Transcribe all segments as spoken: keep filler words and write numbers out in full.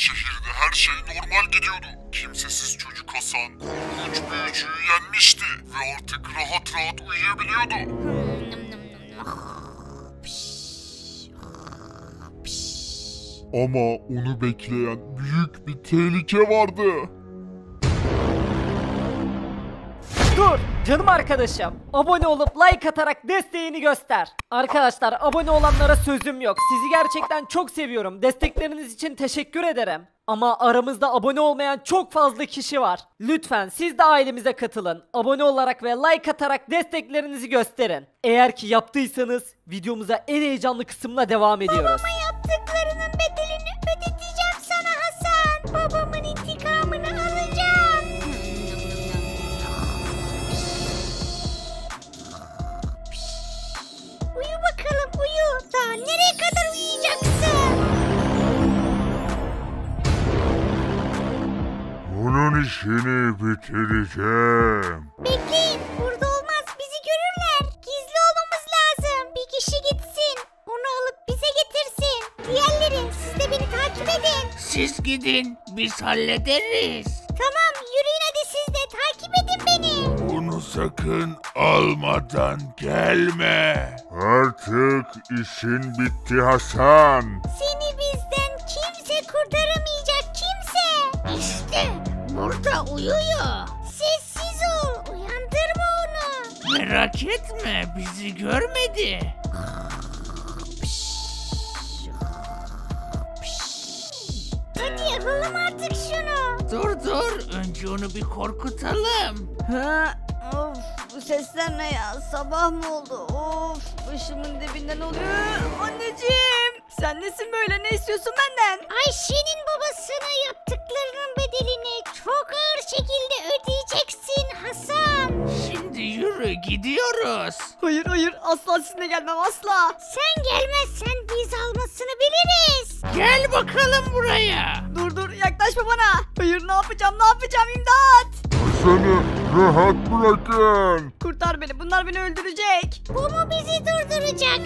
Şehirde her şey normal gidiyordu. Kimsesiz çocuk Hasan korkunç büyücüyü yenmişti ve artık rahat rahat uyuyabiliyordu. Ama onu bekleyen büyük bir tehlike vardı. Dur canım arkadaşım. Abone olup like atarak desteğini göster. Arkadaşlar abone olanlara sözüm yok. Sizi gerçekten çok seviyorum. Destekleriniz için teşekkür ederim. Ama aramızda abone olmayan çok fazla kişi var. Lütfen siz de ailemize katılın. Abone olarak ve like atarak desteklerinizi gösterin. Eğer ki yaptıysanız videomuza en heyecanlı kısımla devam ediyoruz. Babama yaptıklarının bedelini ödeteceğim sana Hasan. Babamın intikamını alacağım. Uyu bakalım uyu. Daha nereye kadar uyuyacaksın? Onun işini bitireceğim. Bekleyin. Burada olmaz. Bizi görürler. Gizli olmamız lazım. Bir kişi gitsin. Onu alıp bize getirsin. Diğerleri siz de beni takip edin. Siz gidin, biz hallederiz. Tamam yürüyün hadi siz de. Takip edin beni. Bunu sakın almadan gelme. Artık işin bitti Hasan. Seni bizden kimse kurtaramayacak kimse. İşte burada uyuyor. Sessiz ol. Uyandırma onu. Merak etme, bizi görmedi. Hadi yapalım artık şunu. Dur dur, önce onu bir korkutalım. Ha, of bu sesler ne ya? Sabah mı oldu? Of başımın dibinden oluyor. Anneciğim sen nesin böyle? Ne istiyorsun benden? Ayşe'nin babasına yaptıklarının bedelini çok ağır şekilde ödeyeceksin Hasan. Şimdi yürü, gidiyoruz. Hayır hayır asla sizinle gelmem asla. Sen gelmezsen biz almasını biliriz. Gel bakalım buraya. Dur dur yaklaşma bana. Hayır ne yapacağım ne yapacağım imdat. Hasan'ı rahat bırakın. Kurtar beni bunlar beni öldürecek. Bu mu bizi durduracak?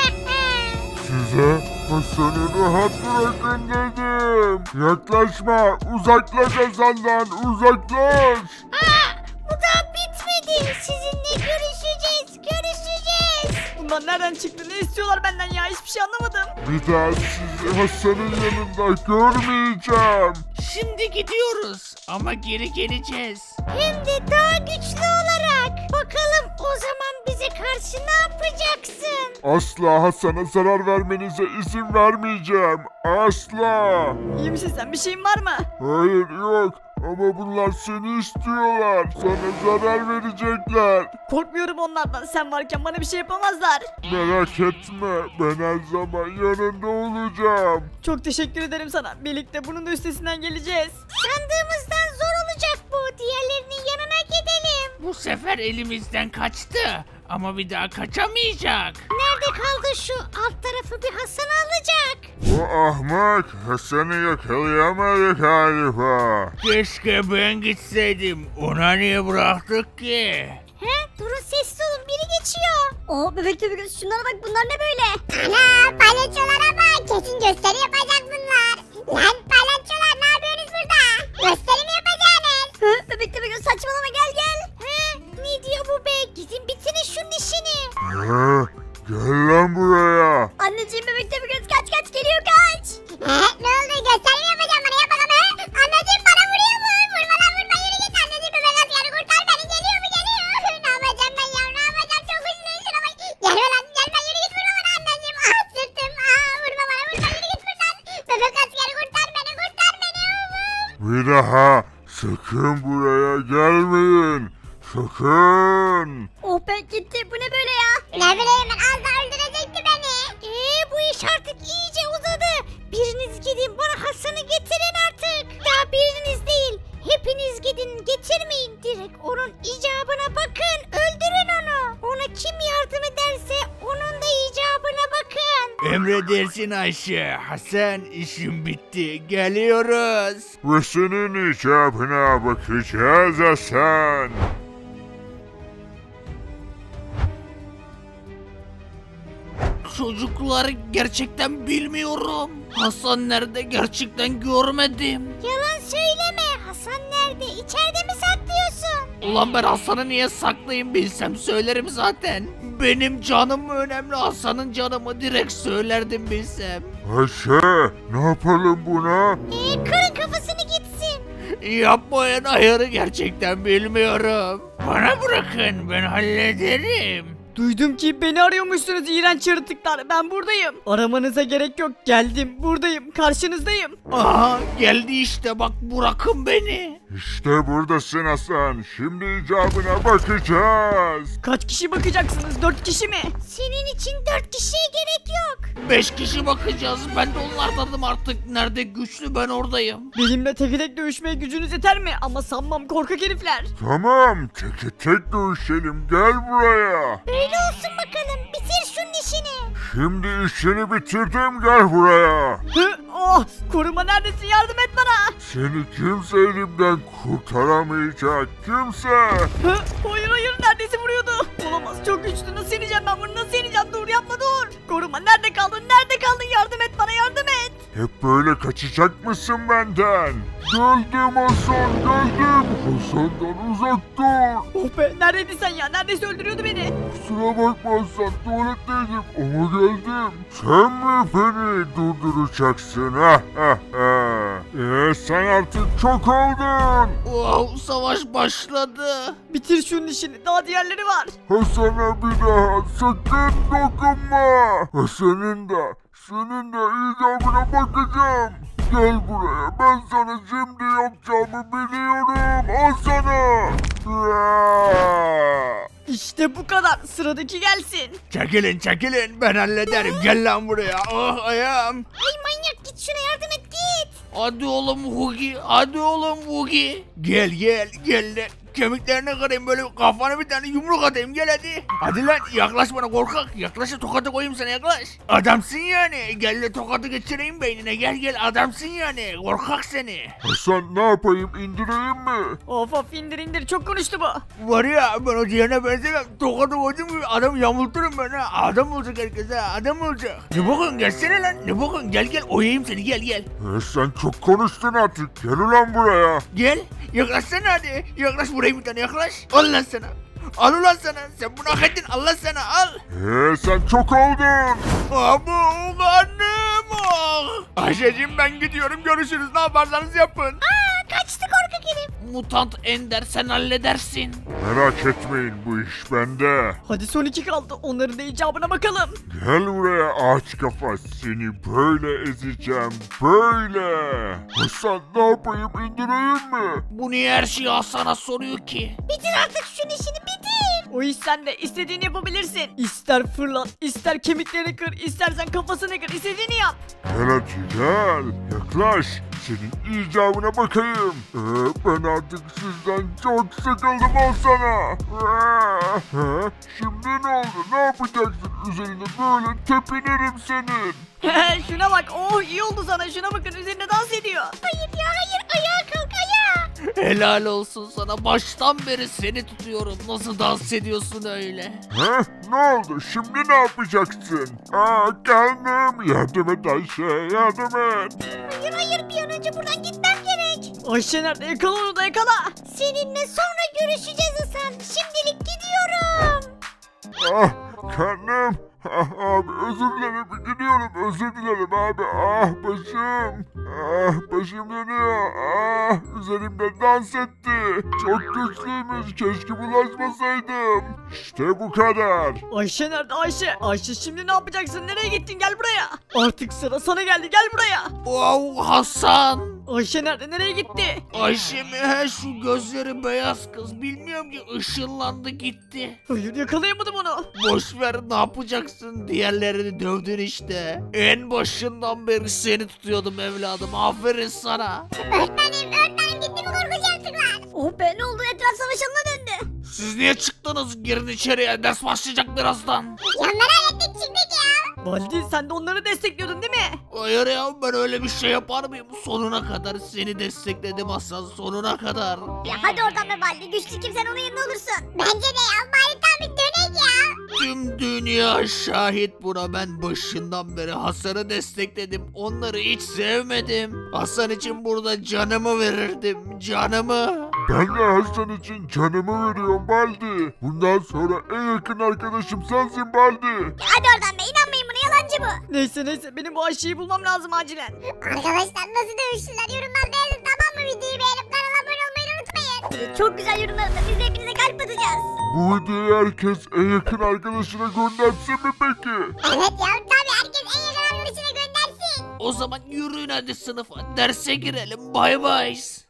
Size Hasan'ı rahat bırakın dedim. Yaklaşma, uzaklaş Hasan'dan, uzaklaş. Aa, bu da bitmedi. Sizinle görüşeceğiz, görüşeceğiz. Bunlar nereden çıktı? Ne istiyorlar benden ya? Hiçbir şey anlamadım. Bir daha sizi Hasan'ın yanında görmeyeceğim. Şimdi gidiyoruz ama geri geleceğiz. Hem de daha güçlü olarak. Bakalım o zaman bize karşı ne yapacaksın? Asla Hasan'a zarar vermenize izin vermeyeceğim. Asla. İyi misin sen? Bir şeyin var mı? Hayır yok. Ama bunlar seni istiyorlar. Sana zarar verecekler. Korkmuyorum onlardan. Sen varken bana bir şey yapamazlar. Merak etme. Ben her zaman yanında olacağım. Çok teşekkür ederim sana. Birlikte bunun da üstesinden geleceğiz. Sandığımızdan zor olacak bu. Diğerlerinin yanına gidelim. Bu sefer elimizden kaçtı ama bir daha kaçamayacak. Nerede kaldı şu alt tarafı bir Hasan alacak? Bu ahmak Hasan'ı yakalayamadı galiba. Keşke ben gitseydim. Ona niye bıraktık ki? He? Durun sessiz olun biri geçiyor. Oo bebek de göz şunlara bak bunlar ne böyle? Ana palyaçolara bak. Kesin gösteri yapacak bunlar. Lan palyaçolar ne yapıyorsunuz burada? Gösteri mi yapacaksınız? Hı, bebek de göz saçmalama gel gel. He? Ne diyor bu be? Gidin bitirin şunun işini. Ha, gel lan buraya. Anneciğim bebek de göz kaç kaç geliyor kaç. He? Ne oldu? Gösteri mi yapacağım bana? Yap bakalım he? Anneciğim bana vuruyor mu? Vurma lan vurma yürü git. Anneciğim bebek askeri kurtar beni. Geliyor mu geliyor? Ne yapacağım ben ya? Ne yapacağım? Çok üzülüyorum şuna bak. Gelme lan gelme yürü git vurma bana anneciğim. Ah sırtım. Ah vurma bana vurma yürü git buradan. Bebek askeri kurtar beni kurtar beni. Bir daha sakın buraya gelmeyin. Sakın. Oh be gitti bu ne böyle ya? Ne bileyim ben az daha öldürecekti beni. Eee bu iş artık iyice uzadı. Biriniz gidin bana Hasan'ı getirin artık. Daha biriniz değil. Hepiniz gidin getirmeyin. Direkt onun icabına bakın. Öldürün onu. Ona kim yardım ederse onun da icabına bakın. Emredersin Ayşe. Hasan işim bitti. Geliyoruz. Ve senin icabına bakacağız Hasan. Çocuklar gerçekten bilmiyorum. Hasan nerede gerçekten görmedim. Yalan söyleme. Hasan nerede? İçeride mi saklıyorsun? Ulan ben Hasan'ı niye saklayayım, bilsem söylerim zaten. Benim canım mı önemli, Hasan'ın canı mı, direkt söylerdim bilsem. Ayşe, ne yapalım buna? Ee, kırın kafasını gitsin. Yapmayın, ayarı gerçekten bilmiyorum. Bana bırakın, ben hallederim. Duydum ki beni arıyormuşsunuz iğrenç yaratıklar. Ben buradayım. Aramanıza gerek yok. Geldim. Buradayım. Karşınızdayım. Aha geldi işte, bak bırakın beni. İşte buradasın Hasan. Şimdi icabına bakacağız. Kaç kişi bakacaksınız? Dört kişi mi? Senin için dört kişiye gerek yok. Beş kişi bakacağız, ben de onlardanım artık. Nerede güçlü, ben oradayım. Benimle tek tek dövüşmeye gücünüz yeter mi? Ama sanmam, korkak herifler. Tamam, teke tek dövüşelim. Gel buraya. Öyle olsun bakalım. Bitir şunun işini. Şimdi işini bitirdim, gel buraya. Hı? Oh! Koruma neredesin? Yardım et bana. Seni kimse elimden kurtaramayacak. Kimse. Hı? Hayır hayır, neredeyse vuruyordu. Olamaz, çok güçlü. Nasıl yeneceğim ben bunu? Nasıl yeneceğim? Dur, yapma, dur. Koruma nerede kaldın? Nerede kaldın? Yardım et bana, yardım et. Hep böyle kaçacak mısın benden? Geldim Hasan, geldim. Hasan'dan uzak dur. Oh be, neredeydin sen ya? Neredeyse öldürüyordu beni. Kusura bakma Hasan, tuvaletteydim ama geldim. Sen mi beni durduracaksın? Ha ha ha. Ee, sen artık çok oldun. Wow, savaş başladı. Bitir şunun işini. Daha diğerleri var. Hasan'a bir daha sakın dokunma. Hasan'ın da senin de icabına bakacağım. Gel buraya, ben sana şimdi yapacağımı biliyorum. Al sana. Ya. İşte bu kadar. Sıradaki gelsin. Çekilin çekilin, ben hallederim, gel lan buraya. Oh ayağım. Ay manyak, git şuna yardım et git. Hadi oğlum Hugi, hadi oğlum Hugi. Gel gel gel de kemiklerini kırayım, böyle kafana bir tane yumruk atayım, gel hadi. Hadi lan yaklaş bana korkak, yaklaş da tokatı koyayım sana, yaklaş. Adamsın yani, gel de tokatı geçireyim beynine, gel gel adamsın yani, korkak seni. Hasan ne yapayım, indireyim mi? Of of, indir indir, çok konuştu bu. Var ya, ben o diğerine benzemem, tokatı koydum gibi adam yamulturum ben ha, adam olacak herkes ha, adam olacak. Ne bakın, gelsene lan, ne bakın, gel gel oyayım seni, gel gel. Ee, sen çok konuştun artık, gel ulan buraya. Gel yaklaşsana hadi, yaklaş buraya bir tane, yaklaş. Al lan sana. Al ulan sana, sen bunu hak ettin, Allah sana al. Ee, sen çok oldun. Abu karnım ah. Ayşeciğim ben gidiyorum, görüşürüz, ne yaparsanız yapın. Aa, kaçtı korkak herif. Mutant Ender, sen halledersin. Merak etmeyin, bu iş bende. Hadi son iki kaldı. Onların da icabına bakalım. Gel buraya ağaç kafa, seni böyle ezeceğim, böyle. Hasan ne yapayım, indireyim mi? Bu niye her şeyi Hasan'a soruyor ki? Bitir artık şunun işini, bitir. O iş sende. İstediğini yapabilirsin. İster fırlat, ister kemiklerini kır, istersen kafasını kır. İstediğini yap. Gel hadi gel, yaklaş, senin icabına bakayım. Ee, ben artık sizden çok sıkıldım, al sana. Ee, şimdi ne oldu, ne yapacaksın, üzerine böyle tepinirim senin. Şuna bak. Oh, iyi oldu sana. Şuna bakın, üzerine dans ediyor. Hayır ya hayır, ayağa kalk ayağa. Helal olsun sana, baştan beri seni tutuyorum. Nasıl dans ediyorsun öyle? Heh, ne oldu, şimdi ne yapacaksın? Aa, karnım, yardım et Ayşe, yardım et. Hayır hayır, bir an önce buradan gitmem gerek. Ayşe nerede? Yakala onu da, yakala. Seninle sonra görüşeceğiz Hasan. Şimdilik gidiyorum. Ah, karnım. Ah, abi özür dilerim, gidiyorum, özür dilerim abi. Ah başım. Ah başım dönüyor. Ah üzerimde dans etti. Çok güçlüymüş, keşke bulaşmasaydım. İşte bu kadar. Ayşe nerede? Ayşe. Ayşe, şimdi ne yapacaksın? Nereye gittin? Gel buraya. Artık sıra sana geldi. Gel buraya. Wow Hasan. Ayşe nerede? Nereye gitti? Ayşe mi? He, şu gözleri beyaz kız. Bilmiyorum ki, ışınlandı gitti. Hayır, yakalayamadım onu. Boş ver, ne yapacaksın? Diğerlerini dövdün işte. En başından beri seni tutuyordum evladım. Aferin sana. Öğretmenim öğretmenim, gitti mi korkunç yaratıklar? Oh be, ne oldu? Etraf savaşına döndü. Siz niye çıktınız? Girin içeriye. Ders başlayacak birazdan. Ya merak ettik, çıktık ya. Baldi, sen de onları destekliyordun değil mi? Hayır ya, ben öyle bir şey yapar mıyım? Sonuna kadar seni destekledim Hasan, sonuna kadar. Ya hadi oradan be Baldi, güçlü kimsen onun yanında olursun. Bence de ya, bari tam bir dönek ya. Tüm dünya şahit buna. Ben başından beri Hasan'ı destekledim. Onları hiç sevmedim. Hasan için burada canımı verirdim. Canımı. Ben de Hasan için canımı veriyorum Baldi. Bundan sonra en yakın arkadaşım sensin Baldi. Hadi oradan be, inanmayın buna, yalancı bu. Neyse neyse benim bu Ayşe'yi bulmam lazım acilen. Arkadaşlar nasıl dövüştüler, yorumlarda yazın tamam mı? Videoyu beğenip kanala abone olmayı unutmayın. Çok güzel yorumlarında biz de hepinize kalp atacağız. Bu videoyu herkes en yakın arkadaşına göndersin mi peki? Evet ya, tabii herkes en yakın arkadaşına göndersin. O zaman yürüyün hadi sınıfa. Derse girelim. Bay bay.